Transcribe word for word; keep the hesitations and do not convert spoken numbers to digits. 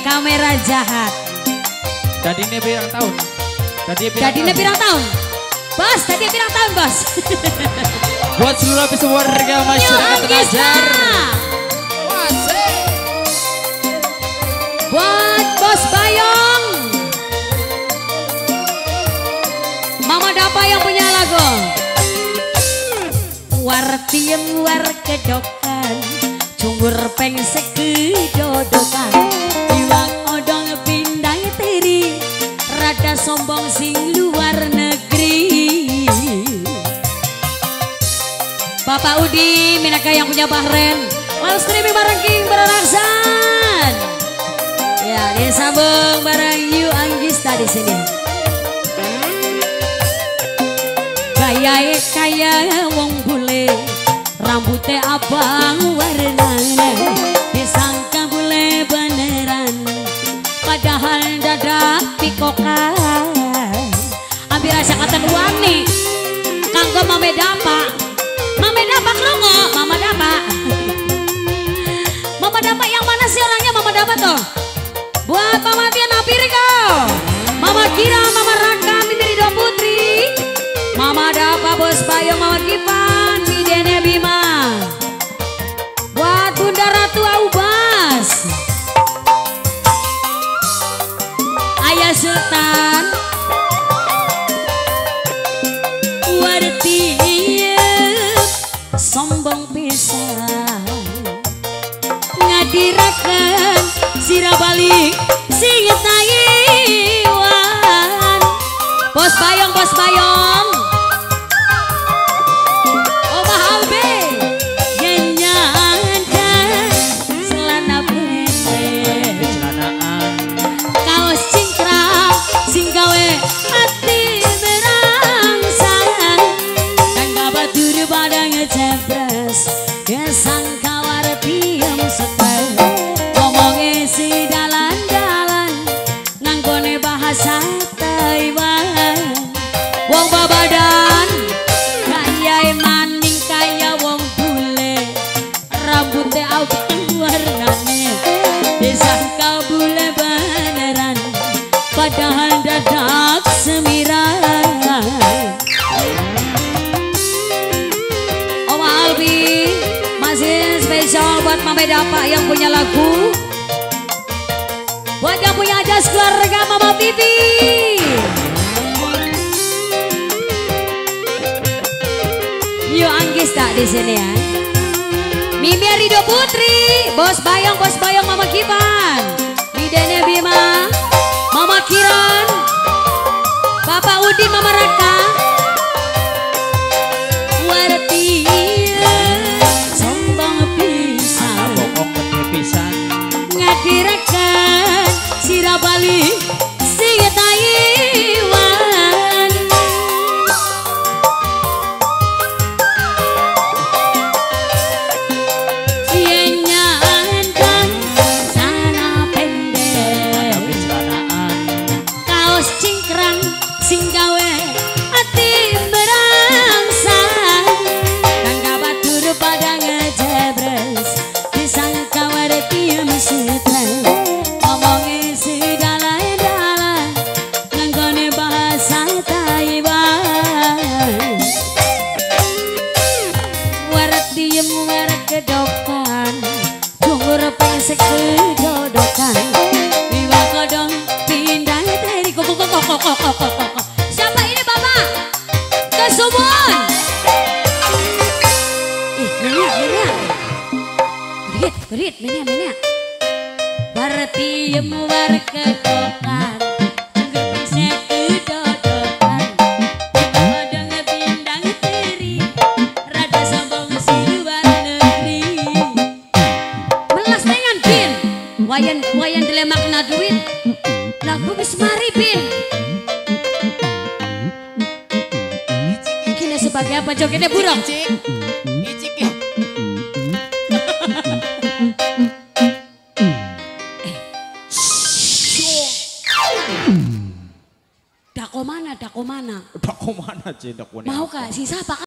kamera jahat. Tadi ini pirang tahun. Tadi ini pirang tahun. Bos, tadi pirang tahun, Bos. Buat seluruh habis warga masyarakat Pengajar. Buat Bos Bayong. Mama Dapa yang punya lagu. War tiem war kedokan, cungur peng sekedodokan. Iwang odong pindang tiri, rada sombong sing luar negeri. Bapak Udi Minaka yang punya Bahren, live streaming bareng King Beranaksan. Ya, disambung bareng Yu Anggista di sini. Gaya kaya wong bule, rambutnya abang warnanya, disangka bule beneran, padahal dada pikokan. Ambil rasa kata wani, kanggo Mame Dapa, Mame Dapa kelongo, Mama Dapa. Mama Dapa yang mana sih orangnya Mama Dapa tuh? Buat Mama Tian Apiriko, Mama Kira, Mama Raka, Mitri Dua Putri, Mama Dapa, Bos Bayong, Mama Kipan, Midene Bima. Buat Bunda Ratu Aubas, Ayah Sultan, Warti sombong pisan, ngadirakan sirah balik sing Taiwan. Bos Bayong, Bos Bayong, Oma Albe, genyanda selana pendek, kaos cingkrang sing gawe hati berangsang, dan batur pada ngejebres gesang kawar tiam setel, ngomongnya si dalan-dalan nganggone bahasa Taiwan. Wong babadan kaya maning kaya wong bule, rambutnya abang warnane, disangka bule beneran, padahal dadak semiran. Om Albi masih spesial buat Mame Dapa yang punya lagu, buat yang punya jas keluarga Mama Pipi. Yu Anggista di sini ya. Mimi Rido Putri, Bos Bayong, Bos Bayong, Mama Kipan, Midene Bima, Mama Kiran, Bapak Udi, Mama Raka, Warti sombong pisan, ngadirakan sirah balik sing Taiwan. Sing gawe hati berangsang, tangga batur pada ngejebres, disangka warti mesra, ngomongnya segala-gala nganggone bahasa Taiwan. Warti war kedokan, cungur pesek kedodokan, biwa kodong pindah dari kok kok kok kok kok kok. Siapa ini Bapak? Kesumon. Ih, minyak, minyak. Berit, berit, minyak, minyak. Berarti war kedokan, nggak kedodokan, kodong bindang teri, rada sombong si luar negeri. Melas dengan bin, wayan wayan dilemak na duit, lagu bismari bin. Sebagai apa jogetnya burung? Icik, icik ya. Dako mana, dako mana? Dako mana, Cik? Mau kah? Sisa apa?